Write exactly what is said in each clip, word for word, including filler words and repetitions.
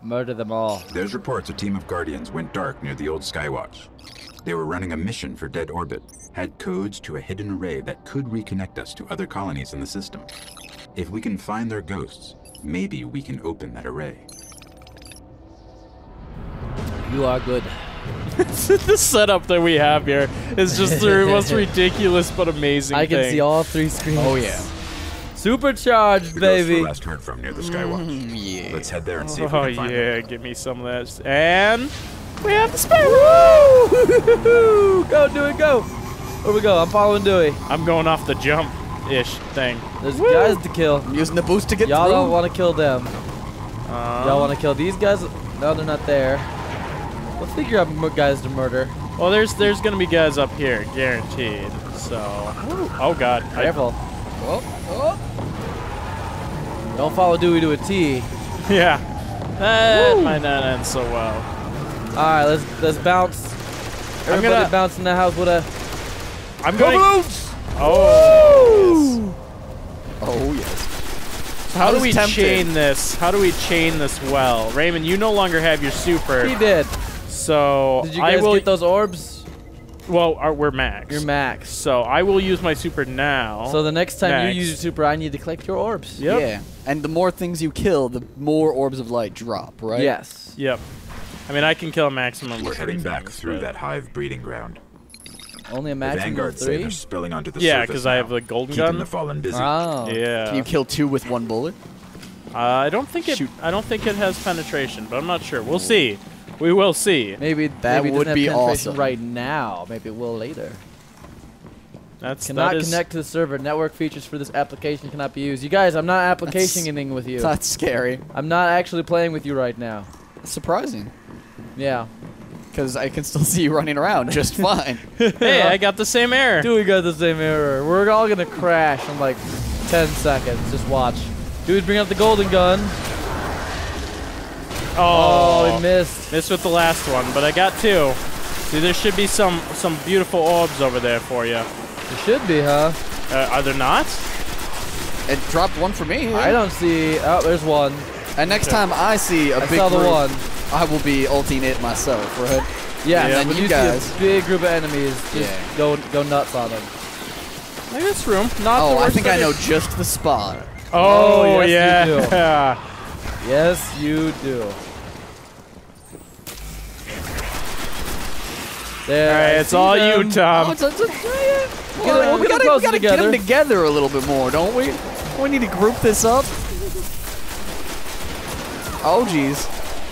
Murder them all. There's reports a team of Guardians went dark near the old Skywatch. They were running a mission for Dead Orbit, had codes to a hidden array that could reconnect us to other colonies in the system. If we can find their ghosts, maybe we can open that array. You are good. The setup that we have here is just the most ridiculous but amazing I can thing. see all three screens. Oh yeah. Supercharged, The baby. ghosts were last heard from near the Skywatch. Mm, yeah. Let's head there and see if we Oh can find yeah, them. give me some of that. And we have the spherical. Woo! Go, Dewey, go. Where we go? I'm following Dewey. I'm going off the jump-ish thing. There's Woo! guys to kill. I'm using the boost to get Y'all through. don't want to kill them. Um, Y'all want to kill these guys? No, they're not there. Let's figure out m- guys to murder. Well, there's there's gonna be guys up here, guaranteed. So, oh god, I- Careful. Oh, oh. Don't follow Dewey to a T. yeah, that might not end so well. All right, let's let's bounce. Everybody gonna- bounce in the house with a. I'm going. Oh. Oh yes. How do was we tempted. chain this? How do we chain this well? Raymond, you no longer have your super. He did. So Did you I guys will. get those orbs? Well, our, we're max. You're max. So I will use my super now. So the next time Next. you use your super, I need to collect your orbs. Yep. Yeah. And the more things you kill, the more orbs of light drop, right? Yes. Yep. I mean, I can kill a maximum of We're three heading back things, through but- that hive breeding ground. Only a The maximum of Vanguard say three. they're spilling onto the Yeah, surface because I now, have the golden keeping gun. the fallen busy. Oh. Yeah. Can you kill two with one bullet? Uh, I don't think it. Shoot. I don't think it has penetration, but I'm not sure. We'll see. We will see. Maybe That maybe it would doesn't be have penetration awesome. right now. Maybe it will later. That's Cannot that is, connect to the server. Network features for this application cannot be used. You guys, I'm not applicationing with you. That's scary. I'm not actually playing with you right now. It's surprising. Yeah. Because I can still see you running around just fine. Hey, I got the same error. Dude, we got the same error. We're all gonna crash in like ten seconds. Just watch. Dude, bring out the golden gun. Oh, Oh, we missed. missed with the last one, but I got two. See, there should be some some beautiful orbs over there for you. It should be, huh? Uh, are there not? It dropped one for me. I don't see. Oh, there's one. And next time I see a I big saw the group, one. I will be ulting it myself, right? Yeah, Yeah, and but then you you guys- see a big group of enemies. Just Yeah. go go nuts on them. I think it's room. Not the Oh, I worst think I idea. know just the spot. Oh, Oh, yes, you do. yeah. Yes, you do. There. All right, I it's see all them. you, Tom. Oh, it's, it's, it's, yeah. We'll Well, get- we we'll gotta, get we gotta get together. them together a little bit more, don't we? We need to group this up. Oh, jeez.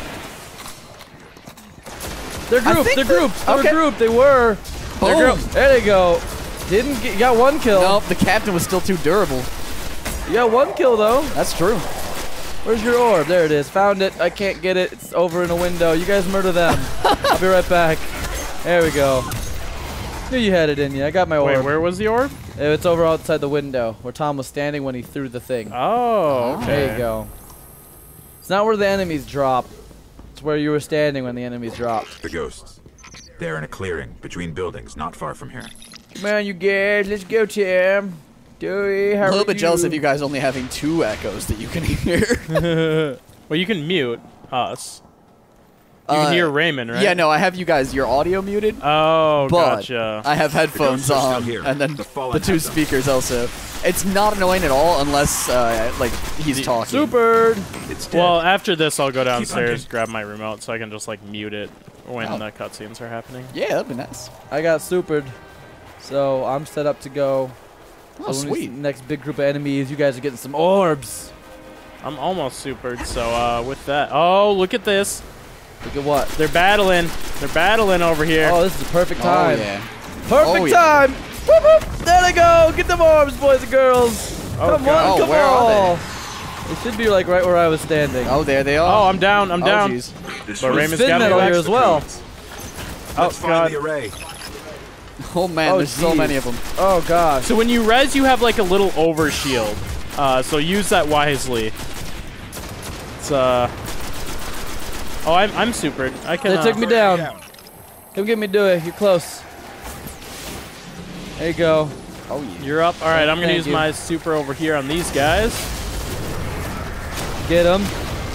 They're I grouped. think They're that- grouped. They're okay. grouped. They were. They're Boom. grouped. There they go. Didn't get. You got one kill. Nope, the captain was still too durable. You got one kill though. That's true. Where's your orb? There it is. Found it. I can't get it. It's over in a window. You guys murder them. I'll be right back. There we go. Knew you had it in you. I got my orb. Wait, where was the orb? It's over outside the window where Tom was standing when he threw the thing. Oh, okay. There you go. It's not where the enemies drop. It's where you were standing when the enemies dropped. The ghosts. They're in a clearing between buildings not far from here. Come on, you guys. Let's go, Tim. Dewey, how I'm a little are bit jealous you? of you guys only having two echoes that you can hear. Well, you can mute us. You Uh, can hear Raymond, right? Yeah, no, I have you guys, your audio muted. Oh, But gotcha. I have headphones ghosts are still on, here. and then The fallen the two have them. speakers also. It's not annoying at all unless, uh, like, he's The- talking. Super. It's dead. Well, after this, I'll go Keep downstairs, hunting. grab my remote, so I can just like mute it when Oh. the cutscenes are happening. Yeah, that'd be nice. I got supered, so I'm set up to go. Oh, So when we see sweet. the next big group of enemies, you guys are getting some orbs. I'm almost supered, so uh, with that, oh, look at this. Look at what? They're battling. They're battling over here. Oh, this is the perfect Oh, time. yeah. Perfect Oh, yeah. time. Whoop, whoop. There they go. Get them orbs, boys and girls. Oh, come God. on, Oh, come where are on. They should be like right where I was standing. Oh, there they are. Oh, I'm down. I'm Oh, down. jeez. This But was- Raymond's Spin got me metal back. here as well. Oh, Let's find God. the array. Oh, man, Oh, there's so geez. many of them. Oh gosh. So when you res, you have like a little overshield. Uh, so use that wisely. It's uh. Oh, I'm I'm supered. I can. They uh, took me down. Come get me, Dewey. You're close. There you go. Oh, yeah. You're up. All right, I'm gonna Thank use you. my super over here on these guys. Get them.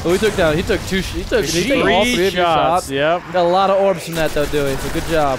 Oh, he took down. He took two. He took, he took Three all three of your shots. shots. Yep. Got a lot of orbs from that though, Dewey. So good job.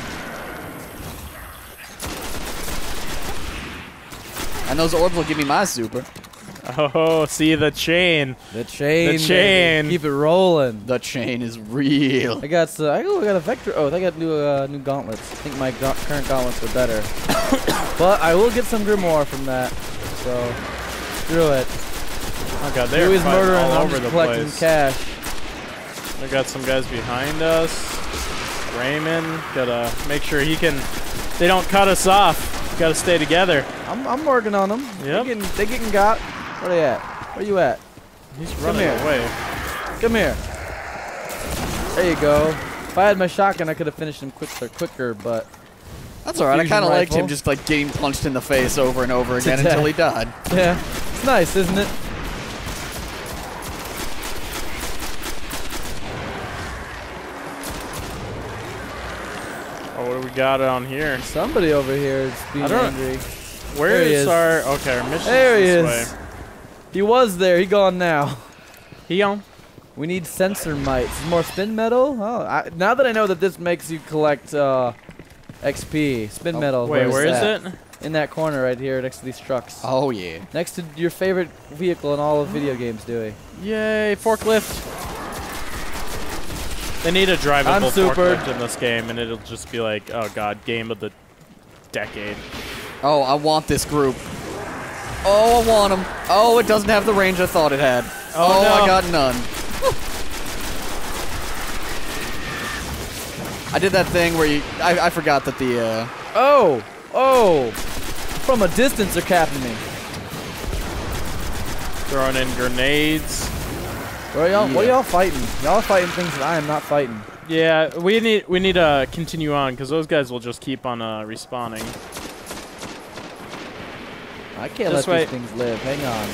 And those orbs will give me my super. Oh, see the chain. The chain. The chain. Baby. Keep it rolling. The chain is real. I got. Uh, I got a vector. Oh, I got new uh, new gauntlets. I think my ga current gauntlets are better. But I will get some grimoire from that. So screw it. Oh god, they're Dewey's murdering. all I'm over just the collecting place. cash. We got some guys behind us. Raymond, gotta make sure he can. They don't cut us off. Gotta stay together. I'm I'm working on them. Yep. They getting, they getting got. Where they at? Where you at? He's Come running here. away. Come here. There you go. If I had my shotgun, I could have finished him quicker, quicker, but That's alright. I Fusion kind of liked him rifle. just like getting punched in the face over and over again death. until he died. yeah, it's nice, isn't it? Oh, what do we got on here? Somebody over here is being I don't- angry. Where There he is is. our? Okay, our mission. There he this is. Way. He was there. He gone now. He on. We need sensor mites. More spin metal? Oh, I, now that I know that this makes you collect uh, X P, spin Oh, metal. Wait, where is that? it? In that corner right here, next to these trucks. Oh yeah. Next to your favorite vehicle in all of video games, Dewey. Yay, forklift. They need a drivable I'm supered. forklift in this game, and it'll just be like, oh god, game of the decade. Oh, I want this group. Oh, I want them. Oh, it doesn't have the range I thought it had. Oh, Oh, no. I got none. I did that thing where you. I, I forgot that the. Uh, Oh! Oh! From a distance, they're capping me. Throwing in grenades. What are y'all? What are Yeah. y'all fighting? Y'all are fighting things that I am not fighting. Yeah, we need we need to continue on because those guys will just keep on uh, respawning. I can't This let way. these things live. Hang on.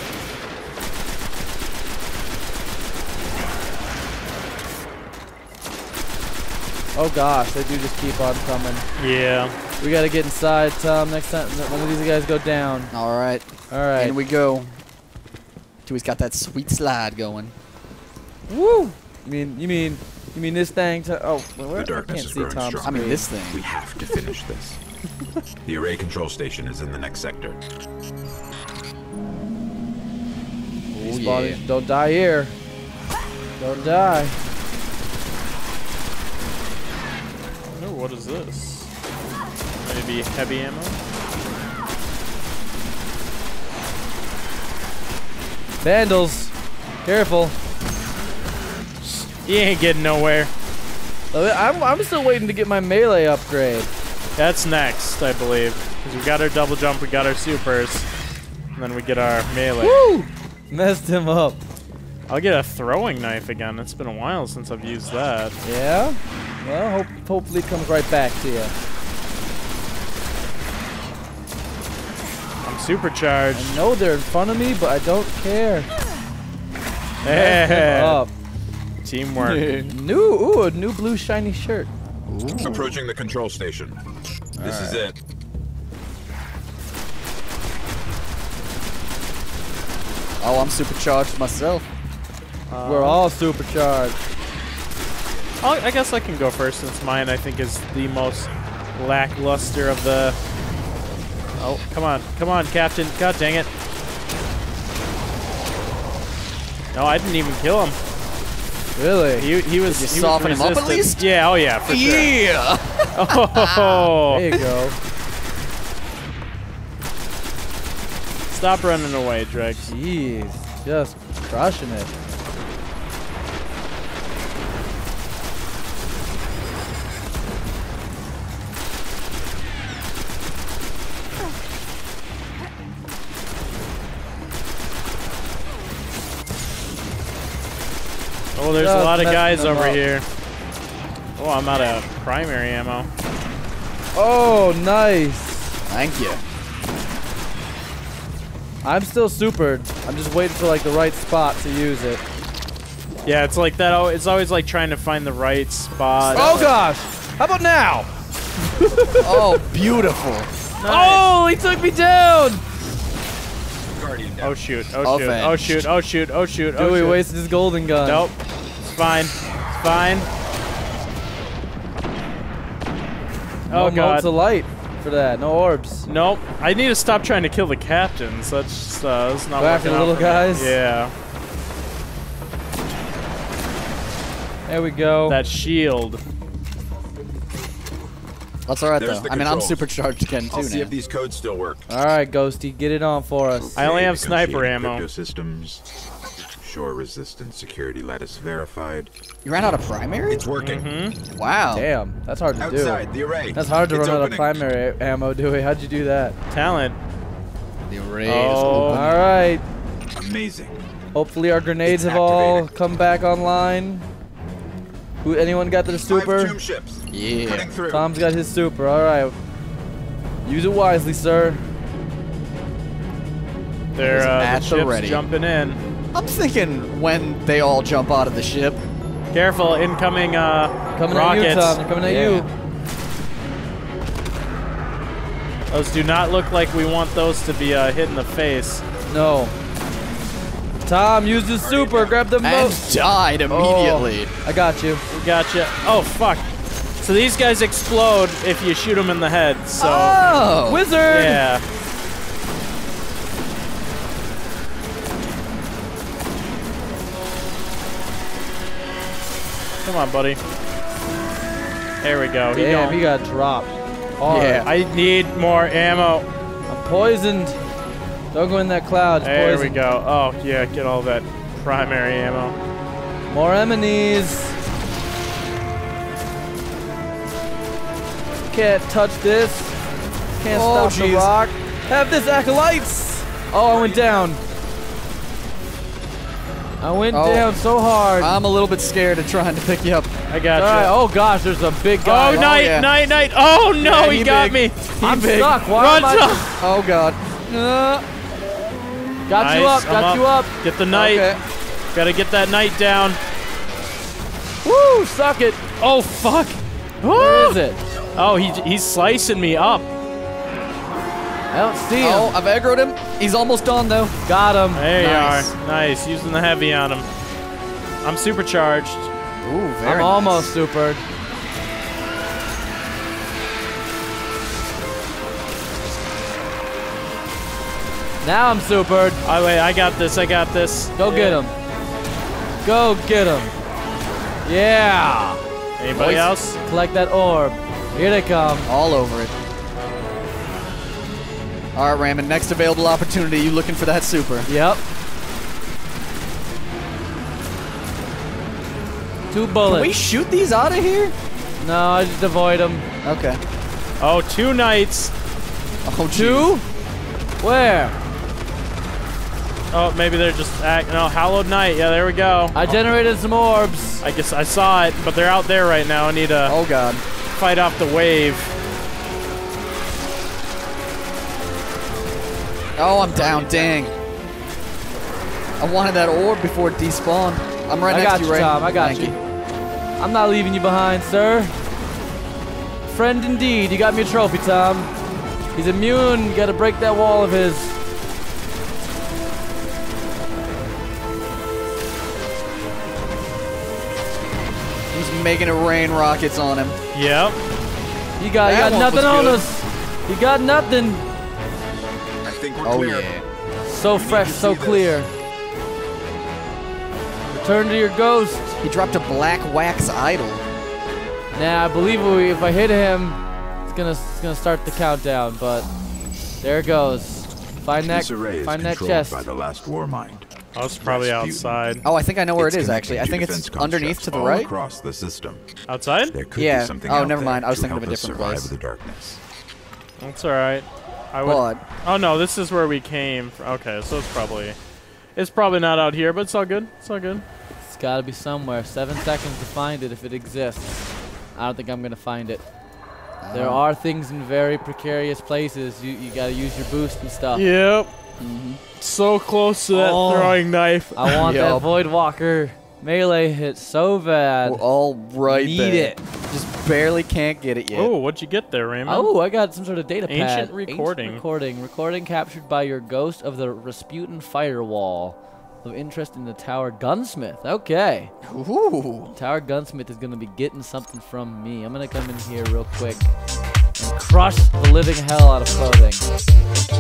Oh gosh, they do just keep on coming. Yeah. We gotta get inside, Tom. Next time, one of these guys go down. all right. All right. In we go. Dewey's got that sweet slide going. Woo! You mean you mean you mean this thing? To, oh, well, where, The darkness I can't is see growing Tom's strong. I mean, screen. this thing. We have to finish this. The array control station is in the next sector. These Oh, bodies yeah. don't die here. Don't die. Oh, what is this? Maybe heavy ammo? Vandals, careful. He ain't getting nowhere. Oh, I'm I'm still waiting to get my melee upgrade. That's next, I believe. Because we got our double jump, we got our supers, and then we get our melee. Woo! Messed him up. I'll get a throwing knife again. It's been a while since I've used that. Yeah. Well, hope, hopefully it comes right back to you. I'm supercharged. I know they're in front of me, but I don't care. Messed him Hey, up. teamwork. New, ooh, a new blue shiny shirt. Approaching the control station. This is it. Oh, I'm supercharged myself. Uh, We're all supercharged. I'll, I guess I can go first since mine I think is the most lackluster of the. Oh, come on, come on, Captain! God dang it! No, I didn't even kill him. Really? He he was. Did you he soften was him up at resistant. least? Yeah. Oh yeah. For sure. Yeah. Oh. There you go. Stop running away, Dregs. Jeez, just crushing it. Oh, there's Just a lot of messing guys them over up. here. Oh, I'm out of primary ammo. Oh, nice. Thank you. I'm still supered. I'm just waiting for like the right spot to use it. Yeah, it's like that. al- It's always like trying to find the right spot. Oh gosh! How about now? Oh, beautiful. Oh, he took me down! Oh shoot! Oh shoot! Offense. Oh shoot! Oh shoot! Oh shoot! Oh Dewey shoot! wasted his golden gun. Nope. It's fine. It's fine. No Oh motes god. of light for that. No orbs. Nope. I need to stop trying to kill the captains. That's just, uh, that's not Go after working the out little for me. guys? Yeah. There we go. That shield. That's all right There's though. the I mean, I'm controls. supercharged again too I'll see now. if these codes still work. All right, Ghosty, get it on for us. I only have Okay, sniper negotiating ammo. Crypto systems. Shore resistant security lattice verified. You ran out of primary? It's working. Mm-hmm. Wow. Damn, that's hard to Outside do. the array. That's hard to It's run out of opening. primary ammo, Dewey. How'd you do that? Talent. The array Oh. is All open. right. Amazing. Hopefully our grenades It's have all activated. come back online. Who? Anyone got their Five super? tomb ships. Yeah. Cutting through. Tom's got his super. All right. Use it wisely, sir. They're It's uh, at the the ship's ready. jumping in. I'm thinking when they all jump out of the ship. Careful, incoming uh, Coming rockets. at you, Tom. They're coming at Yeah. you. Those do not look like we want those to be uh, hit in the face. No. Tom, use his super. Grab the And most. died immediately. I got you. We gotcha. Oh fuck! So these guys explode if you shoot them in the head. So Oh! Wizard. yeah. Come on, buddy. There we go. He Damn, gone. he got dropped. Hard. Yeah. I need more ammo. I'm poisoned. Don't go in that cloud. It's There poison. we go. Oh yeah, get all that primary ammo. More enemies. Can't touch this. Can't Oh, stop the jeez. rock. Have this, acolytes. Oh, I went down. I went Oh. down so hard. I'm a little bit scared of trying to pick you up. I got All right. you. Oh gosh, there's a big guy. Oh, night, yeah. night, night. Oh no, Yeah, he, he got big. me. I'm big. stuck. Why Run, am I? Tom. Oh god. Uh, Got you Nice, up. Got I'm you up. Get the knight. okay. Gotta get that knight down. Woo! Suck it. Oh fuck. Where is it? Oh, he, he's slicing me up. I don't see him. Oh, I've aggroed him. He's almost done though. Got him. There Nice. you are. Nice. Using the heavy on him. I'm supercharged. Ooh, very I'm nice. almost supered. Now I'm supered. Oh wait, I got this. I got this. Go Yeah. get him. Go get him. Yeah. Anybody Boys, else? Collect that orb. Here they come. All over it. All right, Raymond. Next available opportunity. You looking for that super? Yep. Two Can bullets. we shoot these out of here? No, I just avoid them. Okay. Oh, two knights. Oh, Two? jeez. Where? Oh, maybe they're just act. No, hallowed knight. Yeah, there we go. I generated some orbs. I guess I saw it, but they're out there right now. I need to Oh god. fight off the wave. Oh, I'm down. Dang. I wanted that orb before it despawned. I'm right I next got to you, you, Ray. Tom. I got Thank you. I'm not leaving you behind, sir. Friend indeed. You got me a trophy, Tom. He's immune. You gotta break that wall of his. He's making it rain rockets on him. Yep. You got, you That got one nothing was on good. us. You got nothing. I think we're Oh clear. yeah. So fresh, to so see this. clear. Return to your ghost. He dropped a black wax idol. Nah, I believe we, if I hit him, it's gonna it's gonna start the countdown. But there it goes. Find that This array is find that controlled chest. by the last war mind. I was probably Rasputin. outside. Oh, I think I know where It's it is connected actually. I to think it's defense underneath constructs to the all right. across the system. Outside? There could Yeah. be something Oh, out never there mind. I was to thinking of help a us different survive place. the darkness. That's all right. I would. But Oh no, this is where we came. From. Okay, so it's probably, it's probably not out here, but it's all good. It's all good. It's gotta be somewhere. Seven seconds to find it if it exists. I don't think I'm gonna find it. There Um, are things in very precarious places. You you gotta use your boost and stuff. Yep. mhm. So close to that Oh. throwing knife. I want that Yup. Void Walker. Melee hit so bad. We're all right Need there. it. Just barely can't get it yet. Oh, what'd you get there, Raymond? Oh, I got some sort of data pad. Ancient recording. Ancient recording. Recording captured by your ghost of the Rasputin firewall. Of interest in the Tower Gunsmith. Okay. Ooh. Tower Gunsmith is going to be getting something from me. I'm going to come in here real quick and crush the living hell out of clothing.